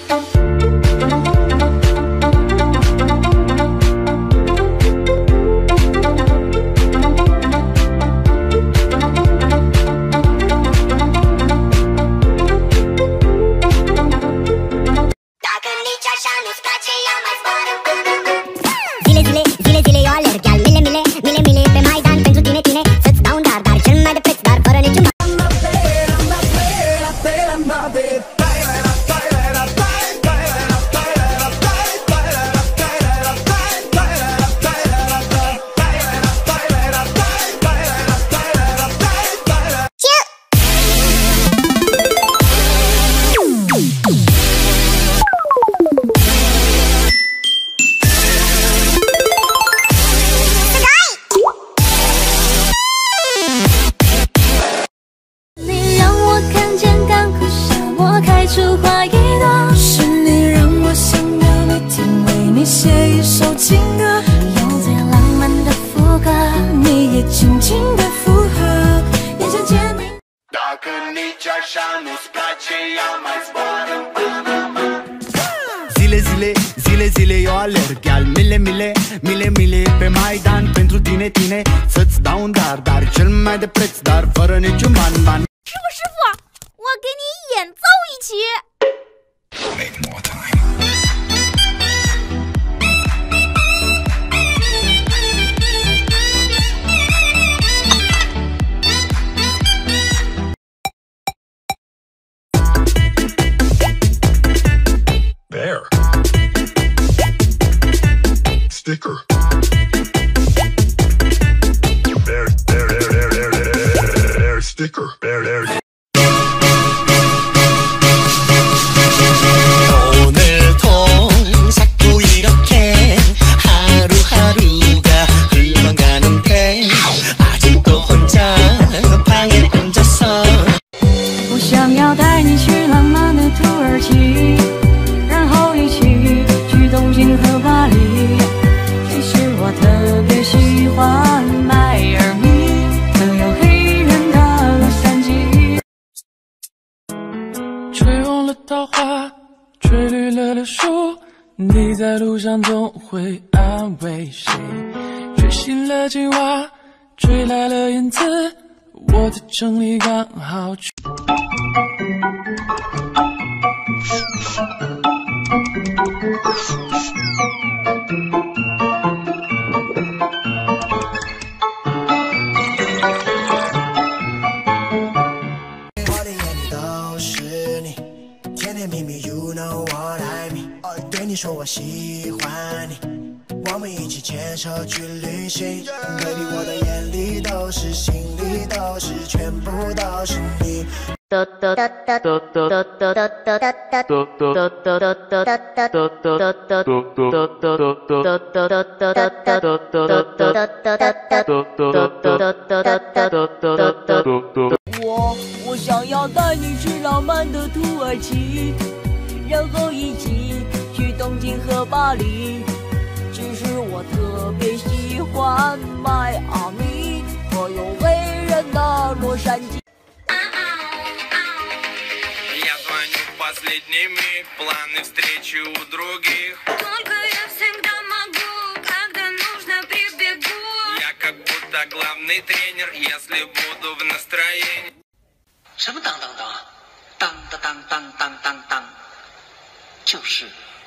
出花一朵，是你让我想要每天为你写一首情歌，用最浪漫的副歌，你也轻轻的附和，眼神签名。 Zile eu alerg, iar mile pe Maidan pentru tine, să-ți dau un dar cel mai de preț, dar fără niciun ban. 师傅，我给你演奏一曲。 Make more time. Bear. Sticker. Bear sticker. Bear. 오늘통 자꾸 이렇게 하루하루가 흘러가는데 아직도 혼자 방에 혼자서 我想要带你去浪漫的土耳其，然后一起去东京和巴黎。其实我特别喜欢迈阿密，还有黑人的洛杉矶。吹红了桃花，吹绿了柳树，你在路上总会安慰谁？吹醒了青蛙，吹来了燕子，我在城里刚好去。 我的眼里都是你，甜甜蜜蜜 ，You know what I mean。对你说我喜欢你，我们一起牵手去旅行。Baby， 我的眼里都是，心里都是，全部都是你。 我想要带你去浪漫的土耳其，然后一起去东京和巴黎。其实我特别喜欢迈阿密，我有黑人的洛杉矶。 Я звоню в последний миг, планы встречи у других. Только я всегда могу, когда нужно прибегу. Я как будто главный тренер, если буду в настроении. 什么当当当，当当当当当当当，就是。